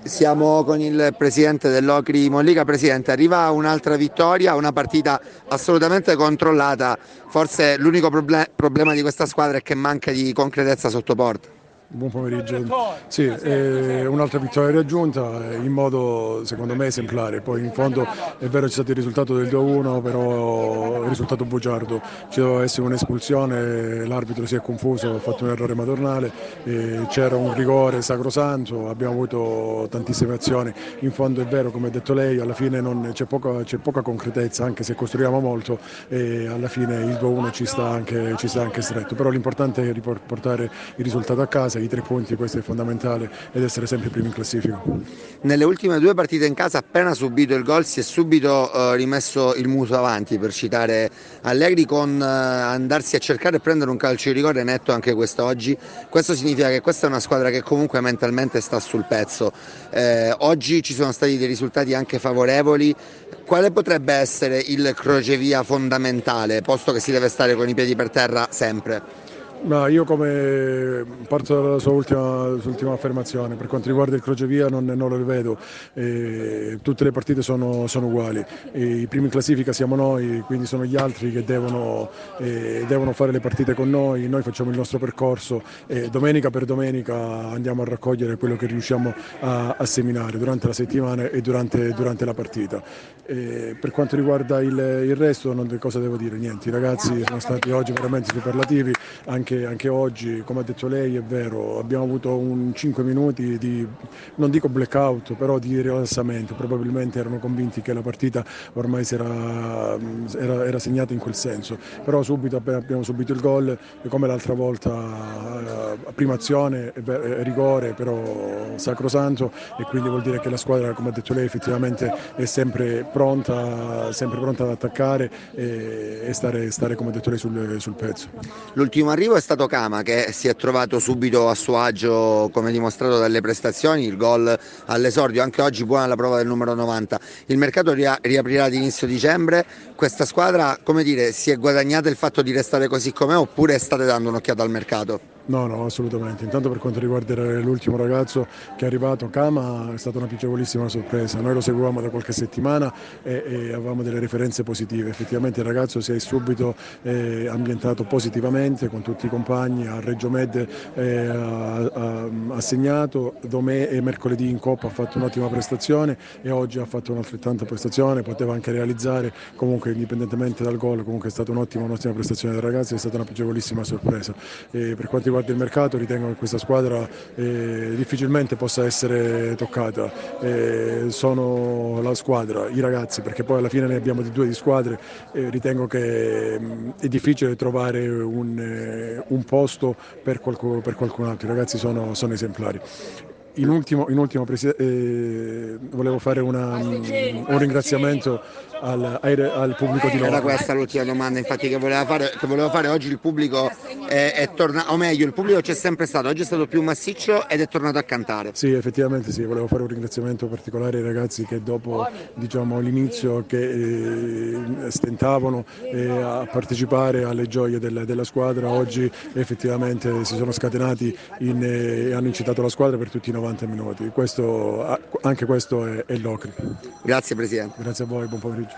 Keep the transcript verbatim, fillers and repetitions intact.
Siamo con il presidente dell'Ocri Mollica. Presidente, arriva un'altra vittoria, una partita assolutamente controllata. Forse l'unico proble- problema di questa squadra è che manca di concretezza sotto porta. Buon pomeriggio. Sì, eh, un'altra vittoria raggiunta eh, in modo secondo me esemplare. Poi in fondo è vero c'è stato il risultato del due a uno, però il risultato bugiardo. Ci doveva essere un'espulsione, l'arbitro si è confuso, ha fatto un errore madornale, eh, c'era un rigore sacrosanto, abbiamo avuto tantissime azioni. In fondo è vero, come ha detto lei, alla fine non, c'è, poca, c'è poca concretezza, anche se costruiamo molto e alla fine il due a uno ci sta anche, ci sta anche stretto. Però l'importante è riportare il risultato a casa, i tre punti, questo è fondamentale, ed essere sempre primi in classifica. Nelle ultime due partite in casa, appena subito il gol, si è subito eh, rimesso il muso avanti, per citare Allegri, con eh, andarsi a cercare e prendere un calcio di rigore netto anche quest'oggi. Questo significa che questa è una squadra che comunque mentalmente sta sul pezzo. Eh, oggi ci sono stati dei risultati anche favorevoli. Quale potrebbe essere il crocevia fondamentale, posto che si deve stare con i piedi per terra sempre? Ma io come parto dalla sua ultima, ultima affermazione, per quanto riguarda il crocevia non, non lo rivedo, eh, tutte le partite sono, sono uguali, e i primi in classifica siamo noi, quindi sono gli altri che devono, eh, devono fare le partite con noi, noi facciamo il nostro percorso e domenica per domenica andiamo a raccogliere quello che riusciamo a, a seminare durante la settimana e durante, durante la partita. E per quanto riguarda il, il resto, non, cosa devo dire? Niente, i ragazzi sono stati oggi veramente superlativi. Anche, anche oggi, come ha detto lei, è vero, abbiamo avuto un cinque minuti di, non dico blackout, però di rilassamento. Probabilmente erano convinti che la partita ormai si era, era, era segnata in quel senso. Però subito abbiamo subito il gol e come l'altra volta, prima azione, rigore, però sacrosanto, e quindi vuol dire che la squadra, come ha detto lei, effettivamente è sempre pronta, sempre pronta ad attaccare e, e stare, stare, come ha detto lei, sul, sul pezzo. L'ultimo arrivo è stato Cama, che si è trovato subito a suo agio, come dimostrato dalle prestazioni, il gol all'esordio, anche oggi buona la prova del numero novanta. Il mercato riaprirà ad inizio dicembre. Questa squadra, come dire, si è guadagnata il fatto di restare così com'è, oppure state dando un'occhiata al mercato? No, no, assolutamente. Intanto per quanto riguarda l'ultimo ragazzo che è arrivato, Kama, è stata una piacevolissima sorpresa. Noi lo seguivamo da qualche settimana e, e avevamo delle referenze positive. Effettivamente il ragazzo si è subito eh, ambientato positivamente con tutti i compagni, a Reggio Med eh, ha, ha, ha segnato, Domè e mercoledì in Coppa ha fatto un'ottima prestazione e oggi ha fatto un'altrettanta prestazione, poteva anche realizzare, comunque indipendentemente dal gol, comunque è stata un'ottima, un'ottima prestazione del ragazzo, è stata una piacevolissima sorpresa. E per quanto riguarda il mercato, ritengo che questa squadra eh, difficilmente possa essere toccata. Eh, sono la squadra, i ragazzi, perché poi alla fine ne abbiamo di due di squadre, eh, ritengo che mh, è difficile trovare un, eh, un posto per, qualcuno, per qualcun altro. I ragazzi sono, sono esemplari. In ultimo, in ultimo eh, volevo fare una, un ringraziamento al, al pubblico di Era Locri. questa l'ultima domanda, infatti, che voleva fare, che volevo fare. Oggi il pubblico è, è tornato, o meglio, il pubblico c'è sempre stato, oggi è stato più massiccio ed è tornato a cantare. Sì, effettivamente sì, volevo fare un ringraziamento particolare ai ragazzi che dopo, diciamo, l'inizio che eh, stentavano eh, a partecipare alle gioie del, della squadra, oggi effettivamente si sono scatenati in, eh, e hanno incitato la squadra per tutti i novanta minuti. Questo, anche questo è, è l'Ocri. Grazie Presidente. Grazie a voi, buon pomeriggio.